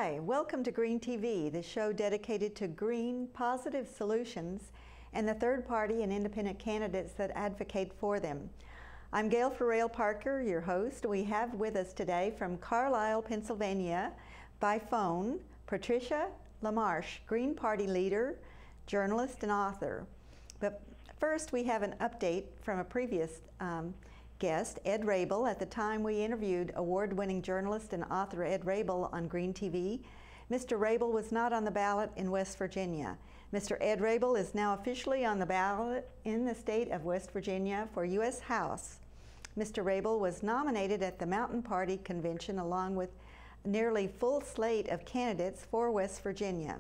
Hi, welcome to Green TV, the show dedicated to green, positive solutions and the third party and independent candidates that advocate for them. I'm Gail Parker, your host. We have with us today from Carlisle, Pennsylvania, by phone, Patricia LaMarche, Green Party leader, journalist, and author. But first, we have an update from a previous guest, Ed Rabel. At the time we interviewed award-winning journalist and author Ed Rabel on Green TV, Mr. Rabel was not on the ballot in West Virginia. Mr. Ed Rabel is now officially on the ballot in the state of West Virginia for U.S. House. Mr. Rabel was nominated at the Mountain Party Convention along with a nearly full slate of candidates for West Virginia.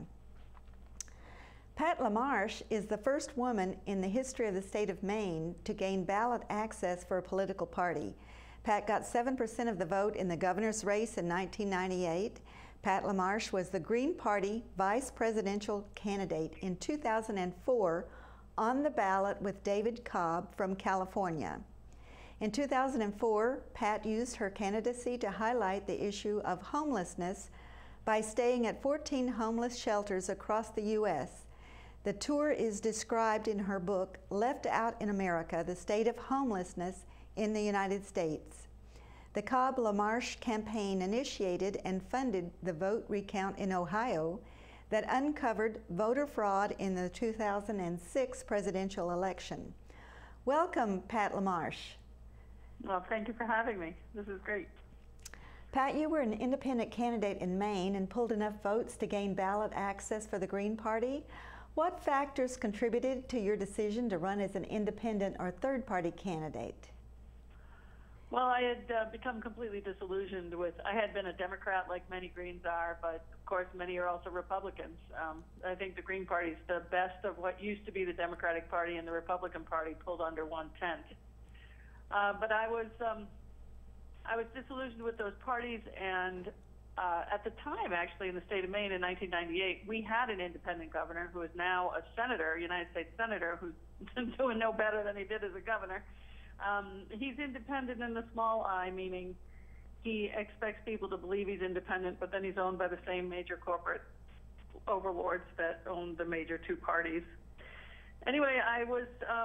Pat LaMarche is the first woman in the history of the state of Maine to gain ballot access for a political party. Pat got 7% of the vote in the governor's race in 1998. Pat LaMarche was the Green Party vice presidential candidate in 2004 on the ballot with David Cobb from California. In 2004, Pat used her candidacy to highlight the issue of homelessness by staying at 14 homeless shelters across the U.S. The tour is described in her book, Left Out in America, the State of Homelessness in the United States. The Cobb-LaMarche campaign initiated and funded the vote recount in Ohio that uncovered voter fraud in the 2006 presidential election. Welcome, Pat LaMarche. Well, thank you for having me. This is great. Pat, you were an independent candidate in Maine and pulled enough votes to gain ballot access for the Green Party. What factors contributed to your decision to run as an independent or third-party candidate? Well, I had become completely disillusioned with, I had been a Democrat like many Greens are, but of course many are also Republicans. I think the Green Party is the best of what used to be the Democratic Party and the Republican Party pulled under one tent. But I was disillusioned with those parties, and at the time, actually, in the state of Maine in 1998, we had an independent governor who is now a senator, United States senator, who's doing no better than he did as a governor. He's independent in the small I, meaning he expects people to believe he's independent, but then he's owned by the same major corporate overlords that own the major two parties. Anyway, I was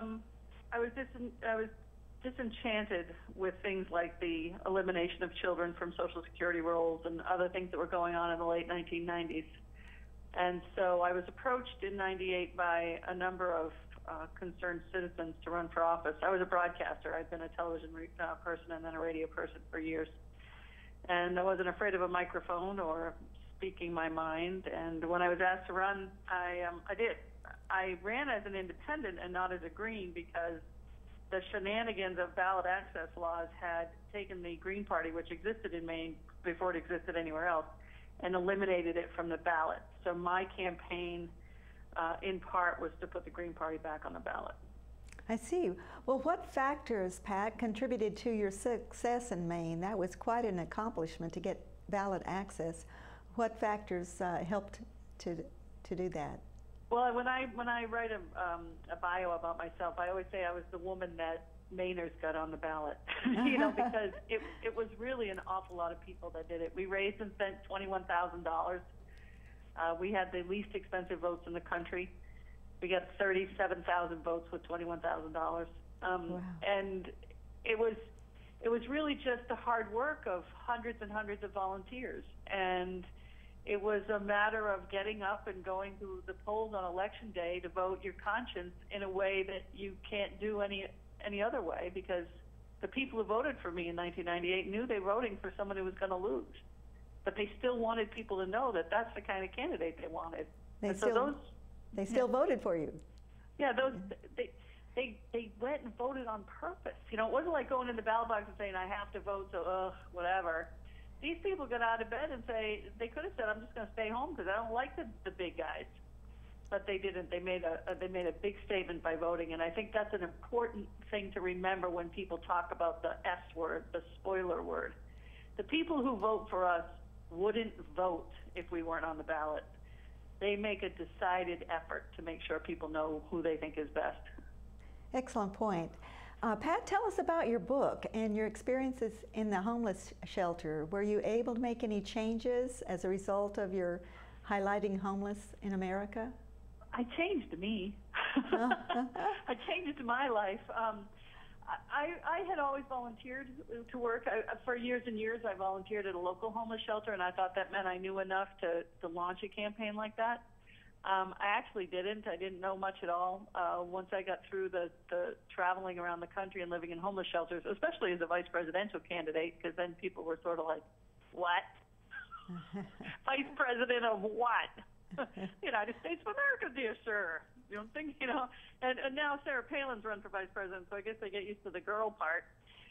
disenchanted with things like the elimination of children from Social Security rolls and other things that were going on in the late 1990s. And so I was approached in '98 by a number of concerned citizens to run for office. I was a broadcaster. I'd been a television person and then a radio person for years. And I wasn't afraid of a microphone or speaking my mind. And when I was asked to run, I did. I ran as an independent and not as a Green because the shenanigans of ballot access laws had taken the Green Party, which existed in Maine before it existed anywhere else, and eliminated it from the ballot. So my campaign, in part, was to put the Green Party back on the ballot. I see. Well, what factors, Pat, contributed to your success in Maine? That was quite an accomplishment to get ballot access. What factors helped to do that? Well, when I write a bio about myself, I always say I was the woman that Mainers got on the ballot, because it was really an awful lot of people that did it. We raised and spent $21,000. We had the least expensive votes in the country. We got 37,000 votes with $21,000. Wow. And it was really just the hard work of hundreds and hundreds of volunteers. And it was a matter of getting up and going to the polls on election day to vote your conscience in a way that you can't do any other way, because the people who voted for me in 1998 knew they were voting for someone who was going to lose. But they still wanted people to know that that's the kind of candidate they wanted. They still voted for you. Yeah, they went and voted on purpose. It wasn't like going in the ballot box and saying, I have to vote, so whatever. These people got out of bed and they could have said, I'm just going to stay home because I don't like the big guys. But they didn't. They made a big statement by voting, and I think that's an important thing to remember when people talk about the S word, the spoiler word. The people who vote for us wouldn't vote if we weren't on the ballot. They make a decided effort to make sure people know who they think is best. Excellent point. Pat, tell us about your book and your experiences in the homeless shelter. Were you able to make any changes as a result of your highlighting homeless in America? I changed me. I changed my life. I had always volunteered to work. For years and years, I volunteered at a local homeless shelter, and I thought that meant I knew enough to launch a campaign like that. I actually didn't. I didn't know much at all. Once I got through the traveling around the country and living in homeless shelters, especially as a vice presidential candidate, because then people were sort of like, what? Vice president of what? United States of America, dear sir. You don't think, and now Sarah Palin's run for vice president, so I guess they get used to the girl part.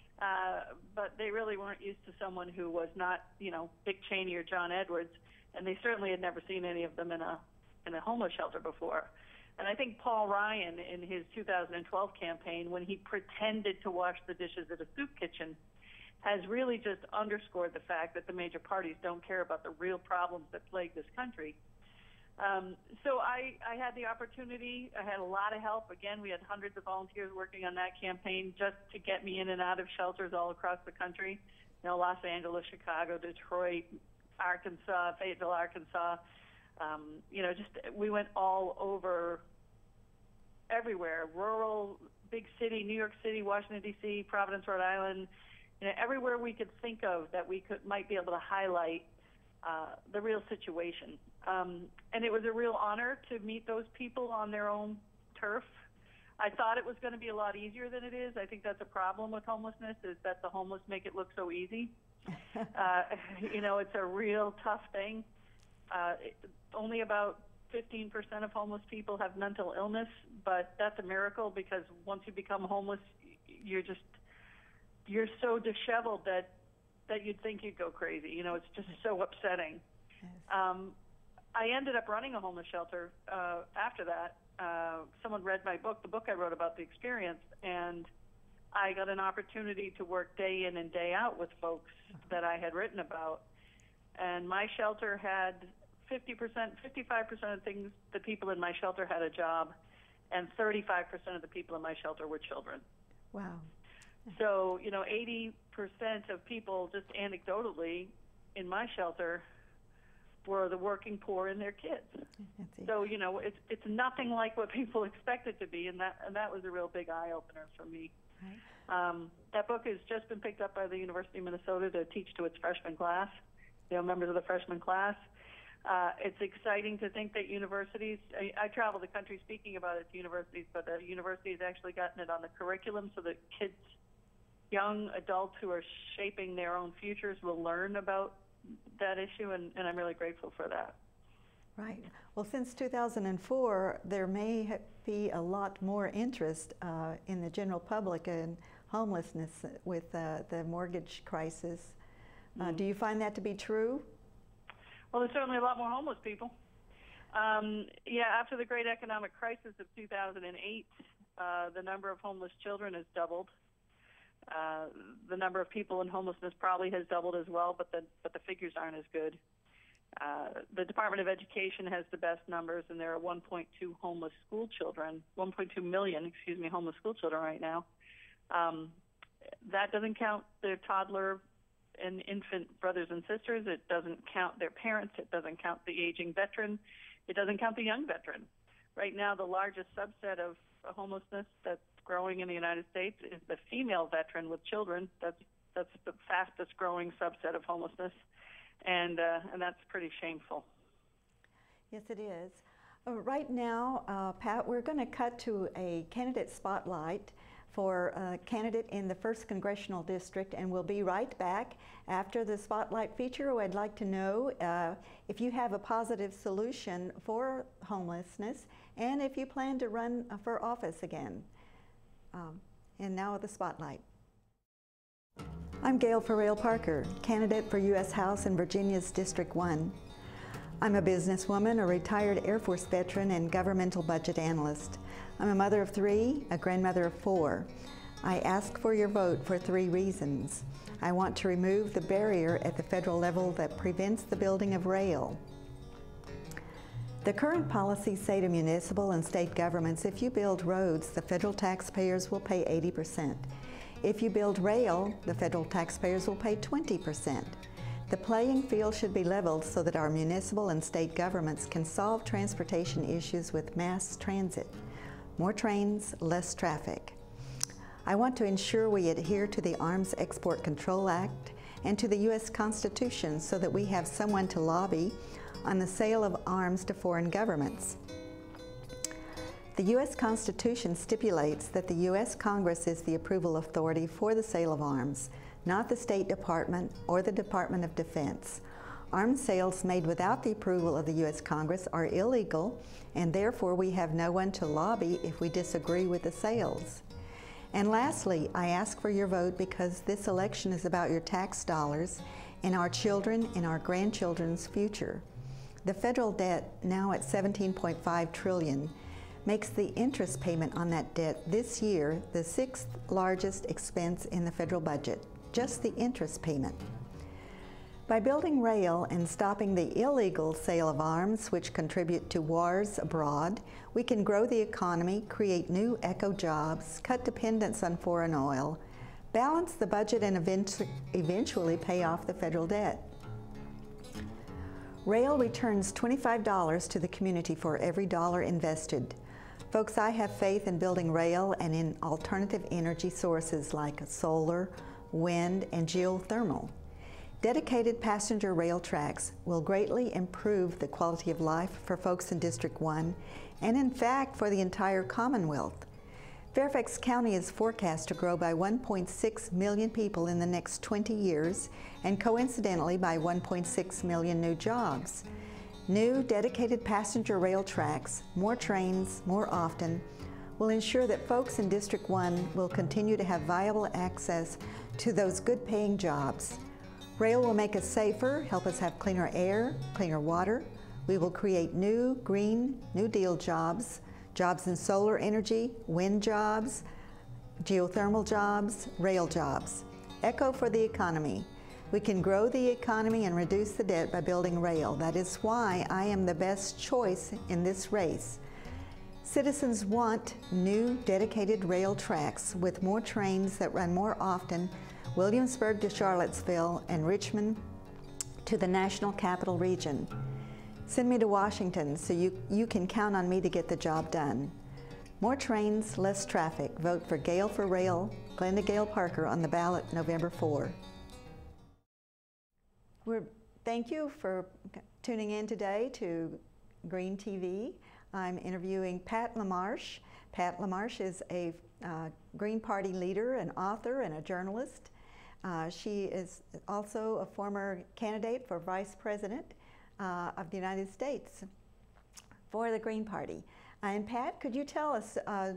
But they really weren't used to someone who was not, Dick Cheney or John Edwards, and they certainly had never seen any of them in a homeless shelter before. And I think Paul Ryan, in his 2012 campaign, when he pretended to wash the dishes at a soup kitchen, has really just underscored the fact that the major parties don't care about the real problems that plague this country. So I had the opportunity. I had a lot of help. Again, we had hundreds of volunteers working on that campaign just to get me in and out of shelters all across the country. Los Angeles, Chicago, Detroit, Arkansas, Fayetteville, Arkansas. We went all over, everywhere, rural, big city, New York City, Washington, D.C., Providence, Rhode Island, everywhere we could think of that we might be able to highlight the real situation. And it was a real honor to meet those people on their own turf. I thought it was going to be a lot easier than it is. I think that's a problem with homelessness, is that the homeless make it look so easy. It's a real tough thing. Only about 15% of homeless people have mental illness, but that's a miracle, because once you become homeless, you're so disheveled that you'd think you'd go crazy. It's just so upsetting. Yes. I ended up running a homeless shelter after that. Someone read my book, the book I wrote about the experience, and I got an opportunity to work day in and day out with folks that I had written about. And my shelter had 55% of the people in my shelter had a job, and 35% of the people in my shelter were children. Wow. So, 80% of people, just anecdotally, in my shelter were the working poor and their kids. So, it's nothing like what people expect it to be, and that was a real big eye-opener for me. Right. That book has just been picked up by the University of Minnesota to teach to its freshman class, members of the freshman class. It's exciting to think that universities, I travel the country speaking about it to universities, but the university has actually gotten it on the curriculum so that kids, young adults who are shaping their own futures, will learn about that issue, and I'm really grateful for that. Right. Well, since 2004, there may be a lot more interest in the general public in homelessness with the mortgage crisis. Do you find that to be true? Well, there's certainly a lot more homeless people. After the great economic crisis of 2008, the number of homeless children has doubled. The number of people in homelessness probably has doubled as well, but the figures aren't as good. The Department of Education has the best numbers, and there are 1.2 homeless school children, 1.2 million, homeless school children right now. That doesn't count their toddler and infant brothers and sisters. It doesn't count their parents. It doesn't count the aging veteran. It doesn't count the young veteran. Right now, the largest subset of homelessness that's growing in the United States is the female veteran with children. That's the fastest growing subset of homelessness, and that's pretty shameful. Yes, it is. Right now, Pat, we're going to cut to a candidate spotlight for a candidate in the 1st Congressional District, and we'll be right back. After the spotlight feature, I'd like to know if you have a positive solution for homelessness and if you plan to run for office again. And now the spotlight. I'm Gail Farrell-Parker, candidate for U.S. House in Virginia's District 1. I'm a businesswoman, a retired Air Force veteran, and governmental budget analyst. I'm a mother of 3, a grandmother of 4. I ask for your vote for 3 reasons. I want to remove the barrier at the federal level that prevents the building of rail. The current policies say to municipal and state governments, if you build roads, the federal taxpayers will pay 80%. If you build rail, the federal taxpayers will pay 20%. The playing field should be leveled so that our municipal and state governments can solve transportation issues with mass transit. More trains, less traffic. I want to ensure we adhere to the Arms Export Control Act and to the U.S. Constitution so that we have someone to lobby on the sale of arms to foreign governments. The U.S. Constitution stipulates that the U.S. Congress is the approval authority for the sale of arms, not the State Department or the Department of Defense. Arms sales made without the approval of the U.S. Congress are illegal, and therefore we have no one to lobby if we disagree with the sales. And lastly, I ask for your vote because this election is about your tax dollars and our children and our grandchildren's future. The federal debt, now at $17.5 trillion, makes the interest payment on that debt this year the 6th largest expense in the federal budget, just the interest payment. By building rail and stopping the illegal sale of arms, which contribute to wars abroad, we can grow the economy, create new eco-jobs, cut dependence on foreign oil, balance the budget, and eventually pay off the federal debt. Rail returns $25 to the community for every dollar invested. Folks, I have faith in building rail and in alternative energy sources like solar, wind, and geothermal. Dedicated passenger rail tracks will greatly improve the quality of life for folks in District 1 and, in fact, for the entire Commonwealth. Fairfax County is forecast to grow by 1.6 million people in the next 20 years and coincidentally by 1.6 million new jobs. New dedicated passenger rail tracks, more trains, more often, will ensure that folks in District 1 will continue to have viable access to those good-paying jobs. Rail will make us safer, help us have cleaner air, cleaner water. We will create new Green New Deal jobs, jobs in solar energy, wind jobs, geothermal jobs, rail jobs. Echo for the economy. We can grow the economy and reduce the debt by building rail. That is why I am the best choice in this race. Citizens want new dedicated rail tracks with more trains that run more often, Williamsburg to Charlottesville and Richmond to the National Capital Region. Send me to Washington so you can count on me to get the job done. More trains, less traffic. Vote for Gail for Rail, Glenda Gail Parker on the ballot November 4. Thank you for tuning in today to Green TV. I'm interviewing Pat LaMarche. Pat LaMarche is a Green Party leader, an author, and a journalist. She is also a former candidate for Vice President of the United States for the Green Party. And Pat, could you tell us,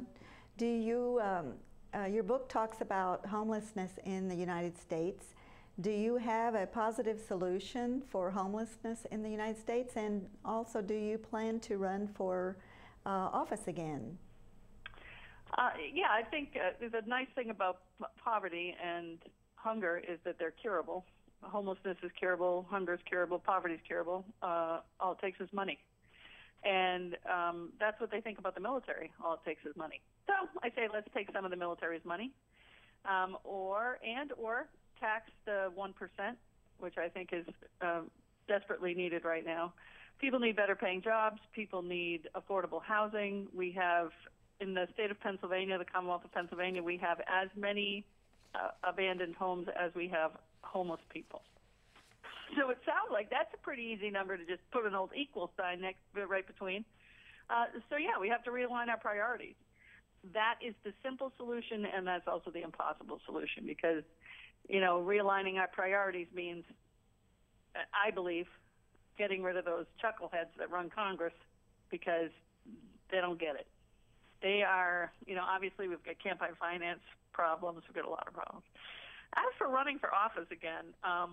your book talks about homelessness in the United States. Do you have a positive solution for homelessness in the United States? And also, do you plan to run for office again? Yeah, I think the nice thing about poverty and hunger is that they're curable. Homelessness is curable, hunger is curable, poverty is curable. All it takes is money. And that's what they think about the military. All it takes is money. So I say let's take some of the military's money or tax the 1%, which I think is desperately needed right now. People need better paying jobs. People need affordable housing. We have, in the state of Pennsylvania, the Commonwealth of Pennsylvania, we have as many abandoned homes as we have homeless people. So it sounds like that's a pretty easy number to just put an old equal sign right between. So yeah, we have to realign our priorities. That is the simple solution, and that's also the impossible solution, because realigning our priorities means, I believe, getting rid of those chuckleheads that run Congress, because they don't get it. They are, obviously we've got campaign finance problems. We've got a lot of problems. As for running for office again,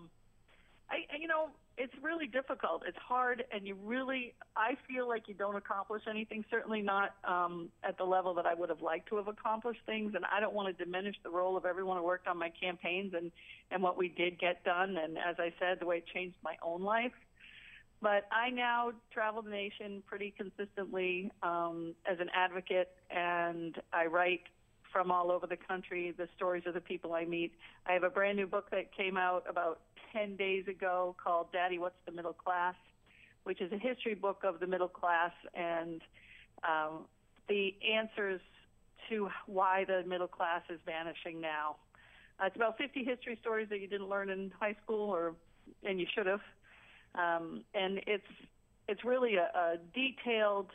it's really difficult. It's hard, and I feel like you don't accomplish anything, certainly not at the level that I would have liked to have accomplished things, and I don't want to diminish the role of everyone who worked on my campaigns and what we did get done, and as I said, the way it changed my own life. But I now travel the nation pretty consistently as an advocate, and I write from all over the country the stories of the people I meet. I have a brand new book that came out about 10 days ago called Daddy, What's the Middle Class?, which is a history book of the middle class and the answers to why the middle class is vanishing now. It's about 50 history stories that you didn't learn in high school, and you should have. And it's really a detailed.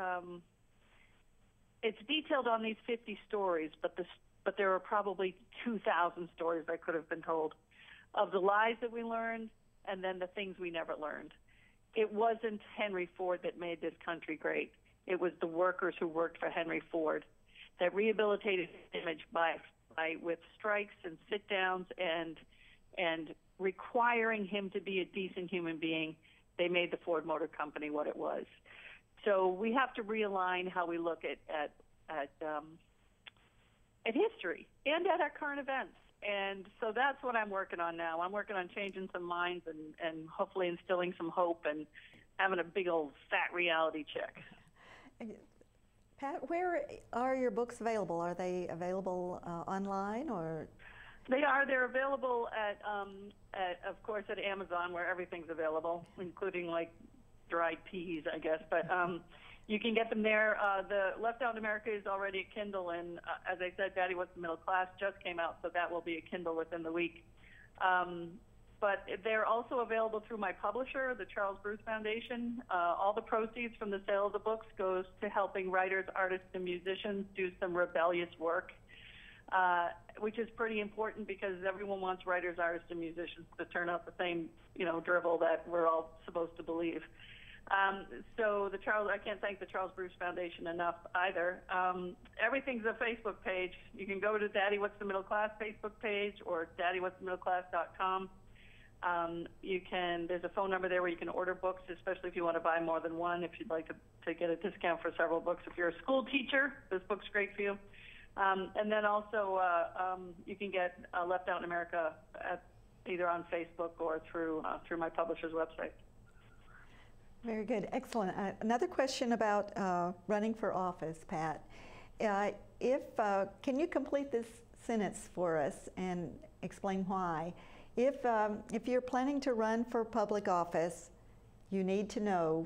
It's detailed on these 50 stories, but there are probably 2,000 stories that could have been told of the lies that we learned and then the things we never learned. It wasn't Henry Ford that made this country great. It was the workers who worked for Henry Ford that rehabilitated his image with strikes and sit-downs and requiring him to be a decent human being. They made the Ford Motor Company what it was. So we have to realign how we look at history and at our current events. And so that's what I'm working on now. I'm working on changing some minds and hopefully instilling some hope and having a big old fat reality check. Pat, where are your books available? Are they available online or? They are. They're available of course, at Amazon, where everything's available, including like dried peas, I guess. But you can get them there. The Left Out in America is already a Kindle, and as I said, Daddy, What's the Middle Class just came out, so that will be a Kindle within the week. But they're also available through my publisher, the Charles Bruce Foundation. All the proceeds from the sale of the books goes to helping writers, artists, and musicians do some rebellious work, which is pretty important because everyone wants writers, artists, and musicians to turn out the same, drivel that we're all supposed to believe. So I can't thank the Charles Bruce Foundation enough either. Everything's a Facebook page. You can go to Daddy What's the Middle Class Facebook page or daddywhat'sthemiddleclass.com. There's a phone number there where you can order books, especially if you want to buy more than one, if you'd like to get a discount for several books. If you're a school teacher, this book's great for you. And then also you can get Left Out in America either on Facebook or through my publisher's website. Very good. Excellent. Another question about running for office, Pat. Can you complete this sentence for us and explain why? If you're planning to run for public office, you need to know.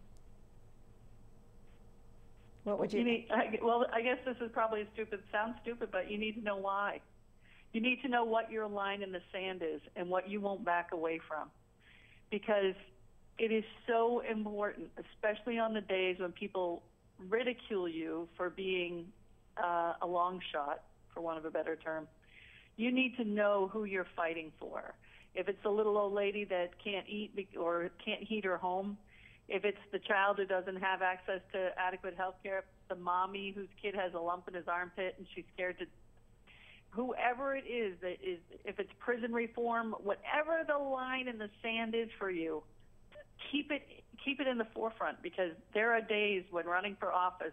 What would you need? Well, I guess this is probably sounds stupid, but you need to know why. You need to know what your line in the sand is and what you won't back away from. Because it is so important, especially on the days when people ridicule you for being a long shot, for want of a better term. You need to know who you're fighting for. If it's the little old lady that can't eat or can't heat her home, if it's the child who doesn't have access to adequate health care, the mommy whose kid has a lump in his armpit and she's scared to, whoever it is, if it's prison reform, whatever the line in the sand is for you, keep it in the forefront, because there are days when running for office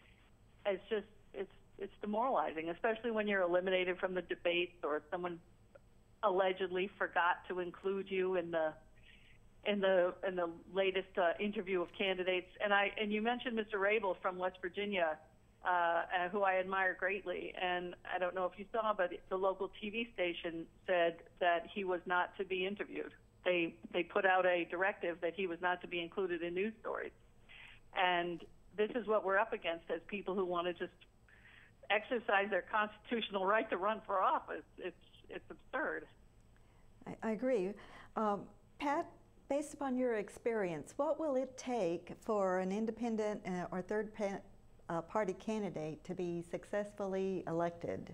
it's demoralizing, especially when you're eliminated from the debates or someone allegedly forgot to include you in the latest interview of candidates. And you mentioned Mr. Rabel from West Virginia, who I admire greatly. And I don't know if you saw, but the local TV station said that he was not to be interviewed. They put out a directive that he was not to be included in news stories. And this is what we're up against as people who want to just exercise their constitutional right to run for office. It's absurd. I agree. Pat, based upon your experience, what will it take for an independent or third party candidate to be successfully elected?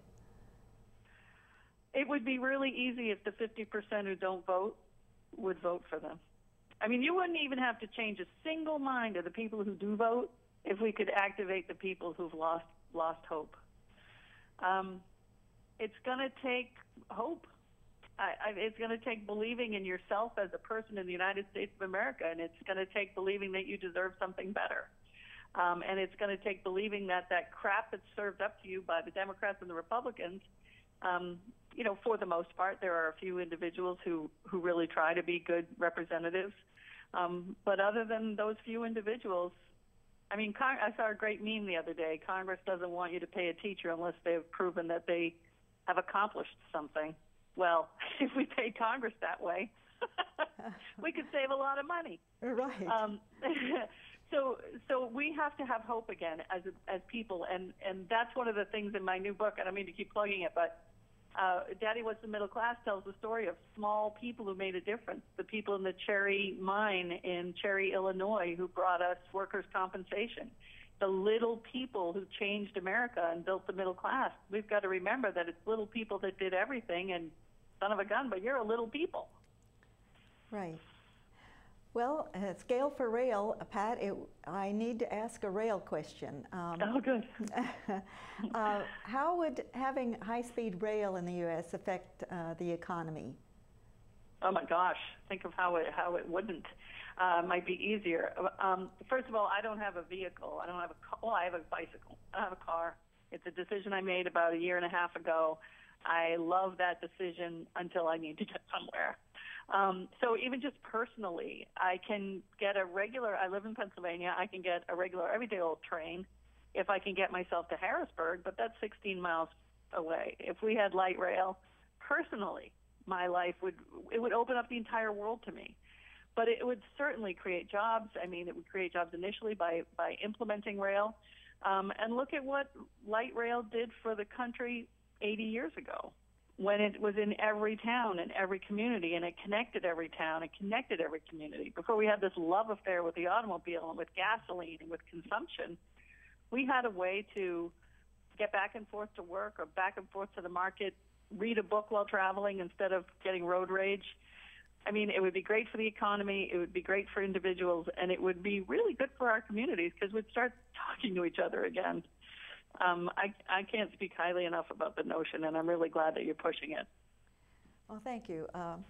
It would be really easy if the 50% who don't vote would vote for them. I mean, you wouldn't even have to change a single mind of the people who do vote if we could activate the people who've lost hope. It's going to take hope. It's going to take believing in yourself as a person in the United States of America, and it's going to take believing that you deserve something better. And it's going to take believing that crap that's served up to you by the Democrats and the Republicans, for the most part, there are a few individuals who really try to be good representatives. But other than those few individuals, I mean, I saw a great meme the other day. Congress doesn't want you to pay a teacher unless they've proven that they have accomplished something. Well, if we paid Congress that way, we could save a lot of money. Right. So we have to have hope again as people, and that's one of the things in my new book. I don't mean to keep plugging it, but Daddy Was the Middle Class tells the story of small people who made a difference. The people in the Cherry mine in Cherry, Illinois, who brought us workers' compensation. The little people who changed America and built the middle class. We've got to remember that it's little people that did everything, and son of a gun, but you're a little people. Right. Well, it's Gail for Rail. Pat, I need to ask a rail question. Oh, good. How would having high-speed rail in the U.S. affect the economy? Oh my gosh! Think of how it wouldn't. Might be easier. First of all, I don't have a vehicle. I don't have I have a bicycle. I don't have a car. It's a decision I made about a year and a half ago. I love that decision until I need to get somewhere. So even just personally, I can get I live in Pennsylvania, I can get a regular everyday old train if I can get myself to Harrisburg, but that's 16 miles away. If we had light rail, personally, my life would open up the entire world to me. But it would certainly create jobs. I mean, it would create jobs initially by implementing rail. And look at what light rail did for the country 80 years ago, when it was in every town and every community, and it connected every town, it connected every community. Before we had this love affair with the automobile and with gasoline and with consumption, we had a way to get back and forth to work or back and forth to the market, read a book while traveling instead of getting road rage. I mean, it would be great for the economy, it would be great for individuals, and it would be really good for our communities because we'd start talking to each other again. I can't speak highly enough about the notion, and I'm really glad that you're pushing it. Well, thank you.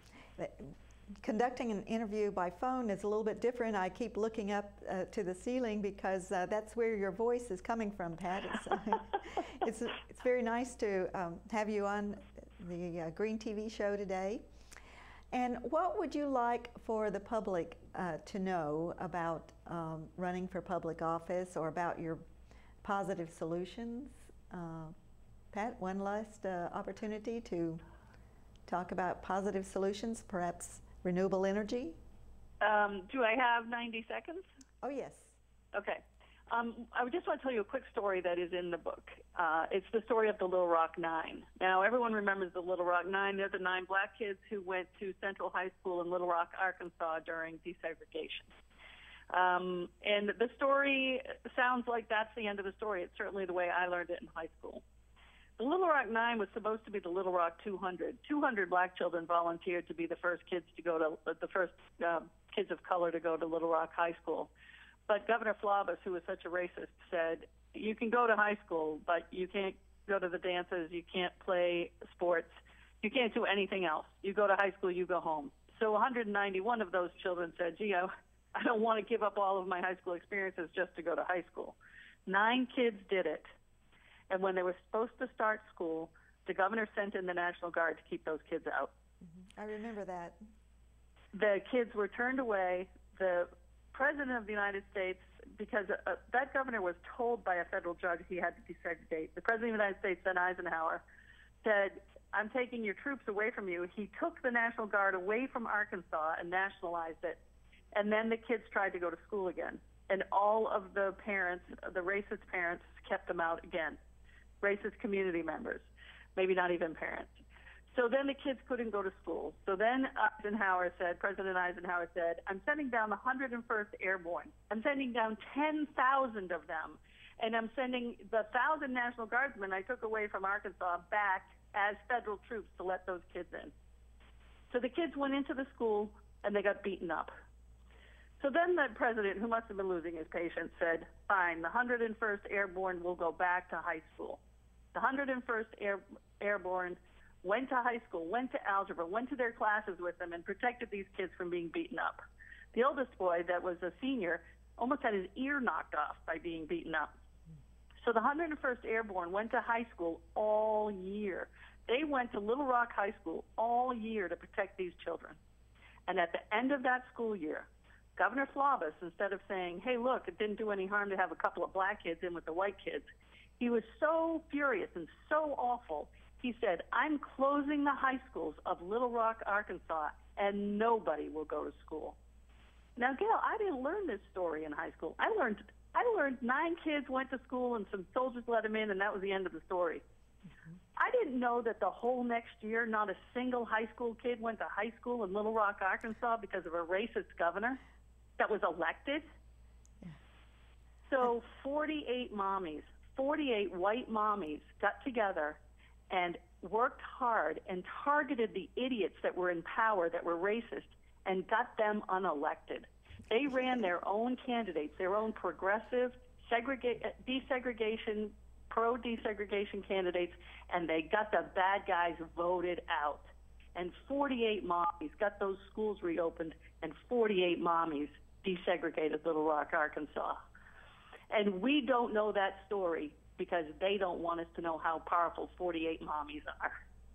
Conducting an interview by phone is a little bit different. I keep looking up to the ceiling because that's where your voice is coming from, Pat. It's very nice to have you on the Green TV show today. And what would you like for the public to know about running for public office or about your positive solutions? Pat, one last opportunity to talk about positive solutions, perhaps renewable energy. Do I have 90 seconds? Oh, yes. Okay. I just want to tell you a quick story that is in the book. It's the story of the Little Rock Nine. Now, everyone remembers the Little Rock Nine. They're the 9 black kids who went to Central High School in Little Rock, Arkansas during desegregation. And the story sounds like that's the end of the story. It's certainly the way I learned it in high school. The Little Rock Nine was supposed to be the Little Rock 200. 200 black children volunteered to be the first kids to go to the first kids of color to go to Little Rock High School. But Governor Flavus, who was such a racist, said, you can go to high school, but you can't go to the dances, you can't play sports, you can't do anything else. You go to high school, you go home. So 191 of those children said, gee, I don't want to give up all of my high school experiences just to go to high school. 9 kids did it. And when they were supposed to start school, the governor sent in the National Guard to keep those kids out. Mm-hmm. I remember that. The kids were turned away. The President of the United States, because that governor was told by a federal judge he had to desegregate. The President of the United States, then Eisenhower, said, I'm taking your troops away from you. He took the National Guard away from Arkansas and nationalized it. And then the kids tried to go to school again. And all of the parents, the racist parents, kept them out again. Racist community members, maybe not even parents. So then the kids couldn't go to school. So then President Eisenhower said, I'm sending down the 101st Airborne. I'm sending down 10,000 of them. And I'm sending the 1,000 National Guardsmen I took away from Arkansas back as federal troops to let those kids in. So the kids went into the school and they got beaten up. So then the president, who must have been losing his patience, said, fine, the 101st Airborne will go back to high school. The 101st Airborne went to high school, went to algebra, went to their classes with them, and protected these kids from being beaten up. The oldest boy, that was a senior, almost had his ear knocked off by being beaten up. So the 101st Airborne went to high school all year. They went to Little Rock High School all year to protect these children. And at the end of that school year, Governor Flavas, instead of saying, hey, look, it didn't do any harm to have a couple of black kids in with the white kids, he was so furious and so awful. He said, I'm closing the high schools of Little Rock, Arkansas, and nobody will go to school. Now, Gail, I didn't learn this story in high school. I learned 9 kids went to school and some soldiers let them in, and that was the end of the story. Mm-hmm. I didn't know that the whole next year not a single high school kid went to high school in Little Rock, Arkansas because of a racist governor that was elected. Yeah. So 48 mommies, 48 white mommies got together and worked hard and targeted the idiots that were in power that were racist and got them unelected. They ran their own candidates, their own progressive, desegregation, pro-desegregation candidates, and they got the bad guys voted out. And 48 mommies got those schools reopened, and 48 mommies desegregated Little Rock, Arkansas. And we don't know that story because they don't want us to know how powerful 48 mommies are.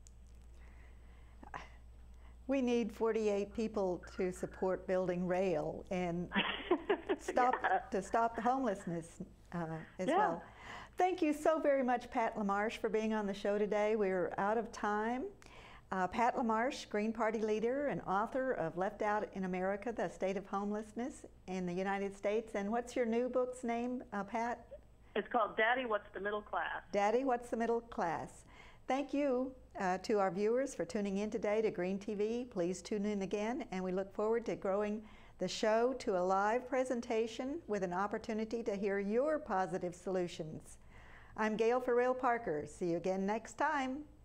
We need 48 people to support building rail and stop the homelessness as well. Thank you so very much, Pat LaMarche, for being on the show today. We're out of time. Pat LaMarche, Green Party leader and author of Left Out in America, The State of Homelessness in the United States. And what's your new book's name, Pat? It's called Daddy, What's the Middle Class? Daddy, What's the Middle Class? Thank you to our viewers for tuning in today to Green TV. Please tune in again, and we look forward to growing the show to a live presentation with an opportunity to hear your positive solutions. I'm Gail Farrell Parker. See you again next time.